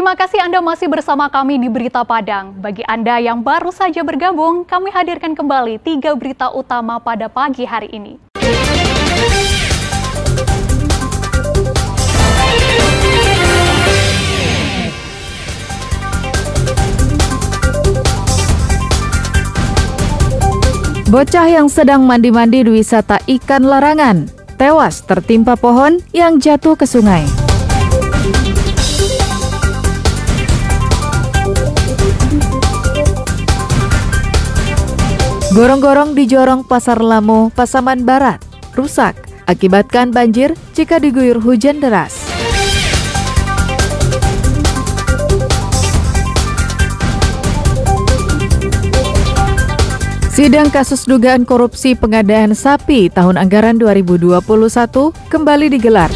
Terima kasih Anda masih bersama kami di Berita Padang. Bagi Anda yang baru saja bergabung, kami hadirkan kembali 3 berita utama pada pagi hari ini. Bocah yang sedang mandi-mandi di wisata ikan larangan tewas tertimpa pohon yang jatuh ke sungai. Gorong-gorong di Jorong Pasar Lamo, Pasaman Barat rusak akibatkan banjir jika diguyur hujan deras. Sidang kasus dugaan korupsi pengadaan sapi tahun anggaran 2021 kembali digelar.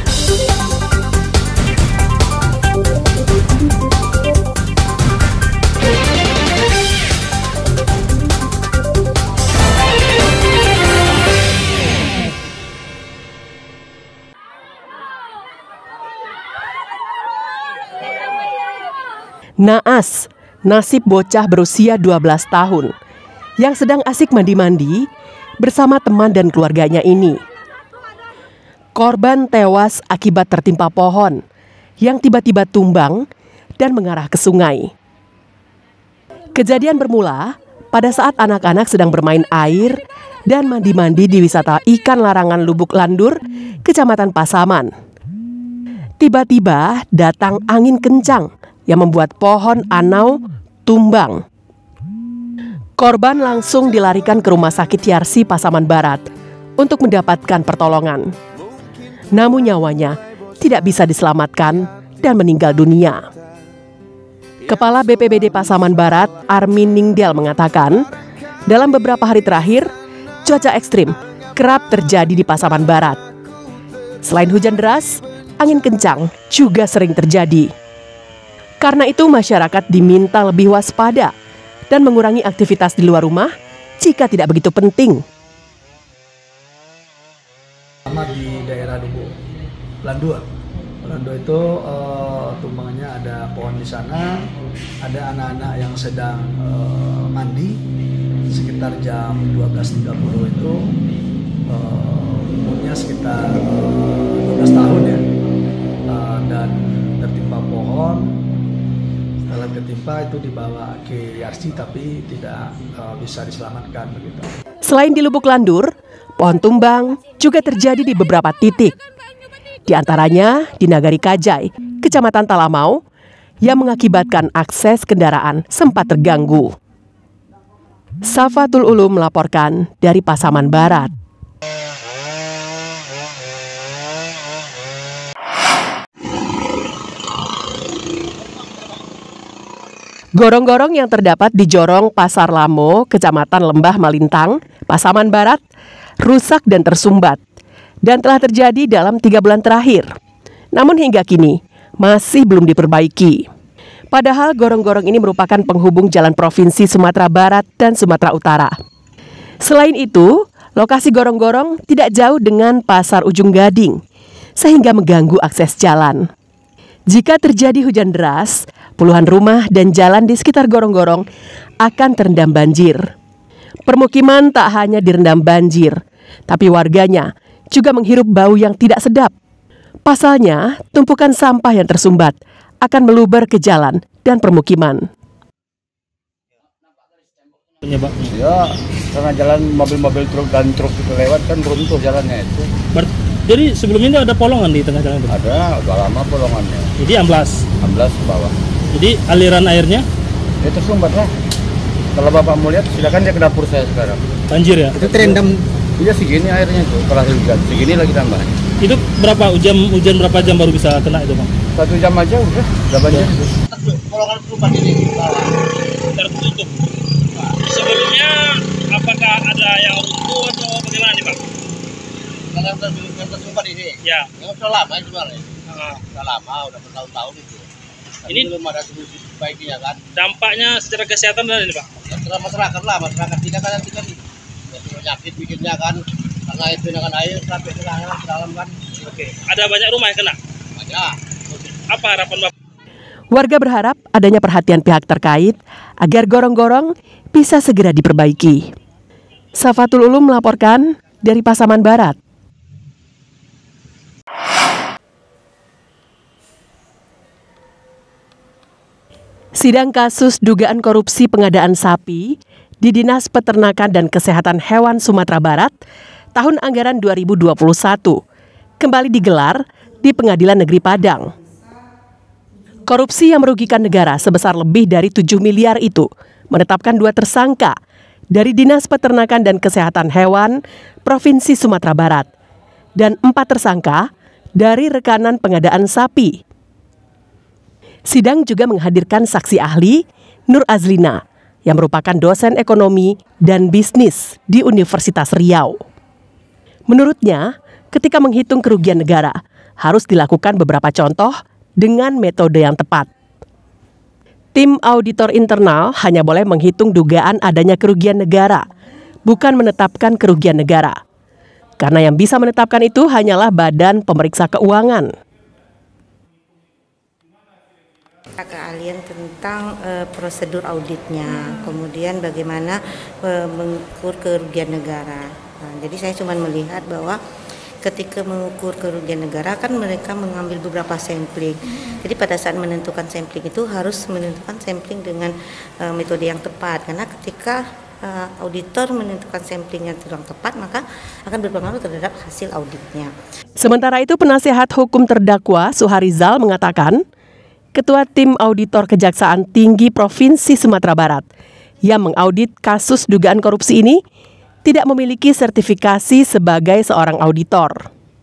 Naas, nasib bocah berusia 12 tahun yang sedang asik mandi-mandi bersama teman dan keluarganya ini. Korban tewas akibat tertimpa pohon yang tiba-tiba tumbang dan mengarah ke sungai. Kejadian bermula pada saat anak-anak sedang bermain air dan mandi-mandi di wisata ikan larangan Lubuk Landur, Kecamatan Pasaman. Tiba-tiba datang angin kencang yang membuat pohon anau tumbang. Korban langsung dilarikan ke Rumah Sakit Yarsi Pasaman Barat untuk mendapatkan pertolongan. Namun nyawanya tidak bisa diselamatkan dan meninggal dunia. Kepala BPBD Pasaman Barat, Armin Ningdel mengatakan, dalam beberapa hari terakhir, cuaca ekstrim kerap terjadi di Pasaman Barat. Selain hujan deras, angin kencang juga sering terjadi. Karena itu masyarakat diminta lebih waspada dan mengurangi aktivitas di luar rumah jika tidak begitu penting. Sama di daerah Lubuk Landur. Landur itu tumbangannya ada pohon di sana, ada anak-anak yang sedang mandi sekitar jam 12.30 itu umurnya sekitar 12 tahun ya, dan tertimpa pohon. Setelah ketimpa itu dibawa ke Yarsi tapi tidak bisa diselamatkan begitu. Selain di Lubuk Landur, pohon tumbang juga terjadi di beberapa titik. Di antaranya di Nagari Kajai, Kecamatan Talamau, yang mengakibatkan akses kendaraan sempat terganggu. Safatul Ulum melaporkan dari Pasaman Barat. Gorong-gorong yang terdapat di Jorong Pasar Lamo, Kecamatan Lembah Malintang, Pasaman Barat, rusak dan tersumbat, dan telah terjadi dalam 3 bulan terakhir. Namun hingga kini, masih belum diperbaiki. Padahal gorong-gorong ini merupakan penghubung jalan provinsi Sumatera Barat dan Sumatera Utara. Selain itu, lokasi gorong-gorong tidak jauh dengan Pasar Ujung Gading, sehingga mengganggu akses jalan. Jika terjadi hujan deras, puluhan rumah dan jalan di sekitar gorong-gorong akan terendam banjir. Permukiman tak hanya direndam banjir, tapi warganya juga menghirup bau yang tidak sedap. Pasalnya, tumpukan sampah yang tersumbat akan meluber ke jalan dan permukiman. Ya, karena jalan mobil-mobil truk dan truk itu lewat kan runtuh jalannya itu. Jadi sebelumnya ini ada polongan di tengah jalan itu? Ada, udah lama polongannya. Jadi amblas? Amblas ke bawah. Jadi aliran airnya? Ya tersumbat lah. Kalau Bapak mau lihat, silakan dia ke dapur saya sekarang. Banjir ya? Itu terendam. Iya segini airnya tuh, kalau hujan. Segini lagi tambah. Itu berapa hujan berapa jam baru bisa kena itu Bang? 1 jam aja udah banjir itu. Polongan perubahan ini tertutup. Sebelumnya apakah ada yang runtuh atau bagaimana nih Bang? Yang tersumbat ini, ya, yang sudah lama sebenarnya, sudah lama, udah bertahun-tahun itu. Tapi ini belum ada solusi baiknya kan. Dampaknya secara kesehatan dari ini Pak? Ya, secara masyarakat lah, masyarakat kita kan ya, penyakit bikinnya kan, karena itu dengan air sampai ke dalam kan. Oke, ada banyak rumah yang kena? Banyak. Apa harapan Bapak? Warga berharap adanya perhatian pihak terkait agar gorong-gorong bisa segera diperbaiki. Safatul Ulum melaporkan dari Pasaman Barat. Sidang kasus dugaan korupsi pengadaan sapi di Dinas Peternakan dan Kesehatan Hewan Sumatera Barat tahun anggaran 2021 kembali digelar di Pengadilan Negeri Padang. Korupsi yang merugikan negara sebesar lebih dari 7 miliar itu menetapkan 2 tersangka dari Dinas Peternakan dan Kesehatan Hewan Provinsi Sumatera Barat dan 4 tersangka dari rekanan pengadaan sapi. Sidang juga menghadirkan saksi ahli Nur Azlina yang merupakan dosen ekonomi dan bisnis di Universitas Riau. Menurutnya, ketika menghitung kerugian negara, harus dilakukan beberapa contoh dengan metode yang tepat. Tim auditor internal hanya boleh menghitung dugaan adanya kerugian negara, bukan menetapkan kerugian negara. Karena yang bisa menetapkan itu hanyalah Badan Pemeriksa Keuangan. Keahlian tentang prosedur auditnya, kemudian bagaimana mengukur kerugian negara. Nah, jadi saya cuma melihat bahwa ketika mengukur kerugian negara kan mereka mengambil beberapa sampling. Jadi pada saat menentukan sampling itu harus menentukan sampling dengan metode yang tepat. Karena ketika auditor menentukan sampling yang kurang tepat, maka akan berpengaruh terhadap hasil auditnya. Sementara itu, penasihat hukum terdakwa Suharizal mengatakan, Ketua Tim Auditor Kejaksaan Tinggi Provinsi Sumatera Barat yang mengaudit kasus dugaan korupsi ini tidak memiliki sertifikasi sebagai seorang auditor.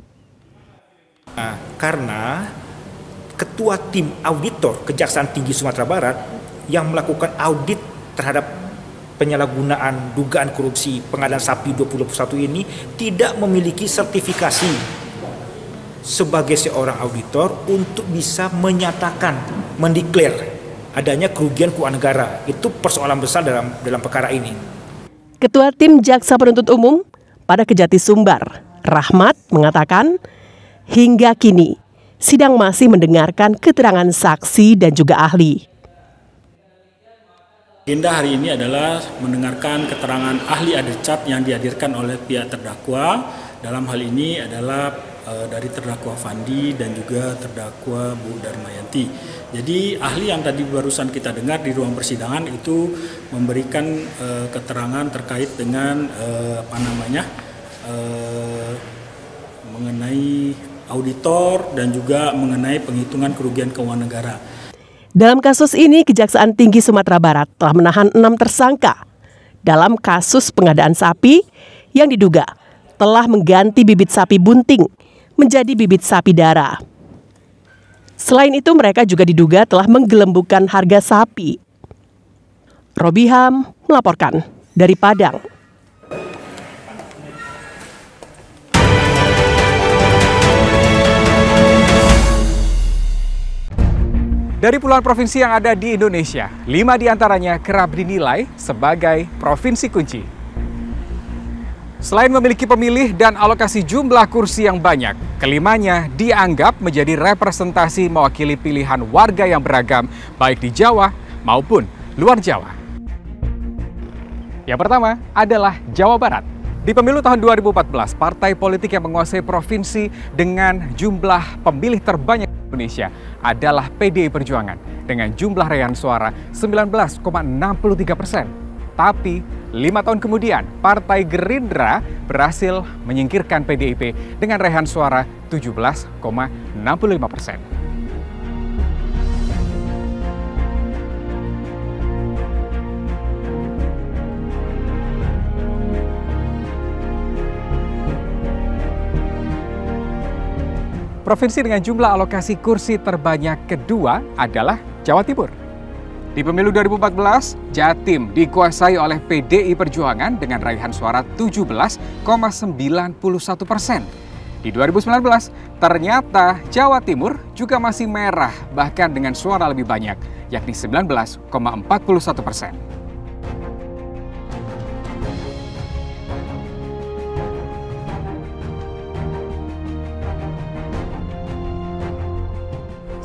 Karena Ketua Tim Auditor Kejaksaan Tinggi Sumatera Barat yang melakukan audit terhadap penyalahgunaan dugaan korupsi pengadaan sapi 2021 ini tidak memiliki sertifikasi sebagai seorang auditor untuk bisa menyatakan, mendeklar adanya kerugian keuangan negara. Itu persoalan besar dalam perkara ini. Ketua Tim Jaksa Penuntut Umum pada Kejati Sumbar, Rahmat, mengatakan hingga kini sidang masih mendengarkan keterangan saksi dan juga ahli. Agenda hari ini adalah mendengarkan keterangan ahli adecap yang dihadirkan oleh pihak terdakwa. Dalam hal ini adalah dari terdakwa Fandi dan juga terdakwa Bu Darmayanti. Jadi ahli yang tadi barusan kita dengar di ruang persidangan itu memberikan keterangan terkait dengan mengenai auditor dan juga mengenai penghitungan kerugian keuangan negara. Dalam kasus ini, Kejaksaan Tinggi Sumatera Barat telah menahan 6 tersangka dalam kasus pengadaan sapi yang diduga telah mengganti bibit sapi bunting menjadi bibit sapi darah. Selain itu, mereka juga diduga telah menggelembungkan harga sapi. Robiham melaporkan dari Padang. Dari puluhan provinsi yang ada di Indonesia, 5 diantaranya kerap dinilai sebagai provinsi kunci. Selain memiliki pemilih dan alokasi jumlah kursi yang banyak, kelimanya dianggap menjadi representasi mewakili pilihan warga yang beragam, baik di Jawa maupun luar Jawa. Yang pertama adalah Jawa Barat. Di pemilu tahun 2014, partai politik yang menguasai provinsi dengan jumlah pemilih terbanyak di Indonesia adalah PDI Perjuangan dengan jumlah raihan suara 19,63%. Tapi 5 tahun kemudian, Partai Gerindra berhasil menyingkirkan PDIP dengan raihan suara 17,65%. Provinsi dengan jumlah alokasi kursi terbanyak kedua adalah Jawa Timur. Di pemilu 2014, Jatim dikuasai oleh PDI Perjuangan dengan raihan suara 17,91%. Di 2019, ternyata Jawa Timur juga masih merah, bahkan dengan suara lebih banyak, yakni 19,41%.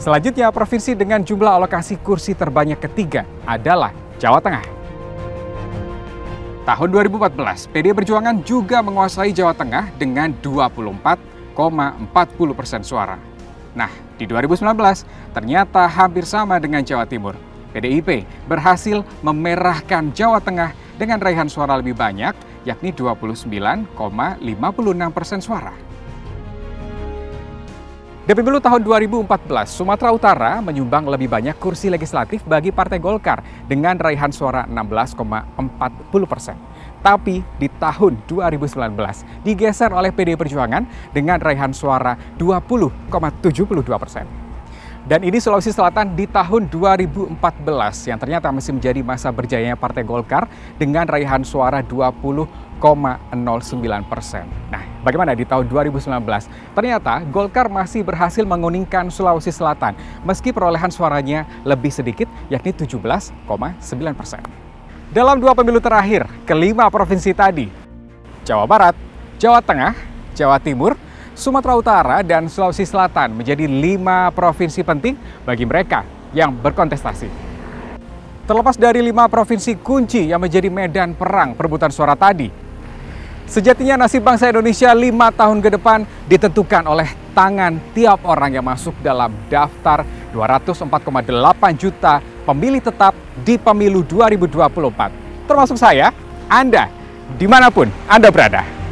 Selanjutnya, provinsi dengan jumlah alokasi kursi terbanyak ketiga adalah Jawa Tengah. Tahun 2014, PDI Perjuangan juga menguasai Jawa Tengah dengan 24,40% suara. Nah, di 2019 ternyata hampir sama dengan Jawa Timur. PDIP berhasil memerahkan Jawa Tengah dengan raihan suara lebih banyak, yakni 29,56% suara. Di pemilu tahun 2014, Sumatera Utara menyumbang lebih banyak kursi legislatif bagi Partai Golkar dengan raihan suara 16,40%. Tapi di tahun 2019 digeser oleh PDI Perjuangan dengan raihan suara 20,72%. Dan ini Sulawesi Selatan di tahun 2014 yang ternyata masih menjadi masa berjayanya Partai Golkar dengan raihan suara 20,09%. Nah, bagaimana di tahun 2019? Ternyata Golkar masih berhasil menguningkan Sulawesi Selatan meski perolehan suaranya lebih sedikit, yakni 17,9%. Dalam 2 pemilu terakhir, kelima provinsi tadi, Jawa Barat, Jawa Tengah, Jawa Timur, Sumatera Utara, dan Sulawesi Selatan menjadi 5 provinsi penting bagi mereka yang berkontestasi. Terlepas dari 5 provinsi kunci yang menjadi medan perang perebutan suara tadi, sejatinya nasib bangsa Indonesia 5 tahun ke depan ditentukan oleh tangan tiap orang yang masuk dalam daftar 204,8 juta pemilih tetap di pemilu 2024. Termasuk saya, Anda, dimanapun Anda berada.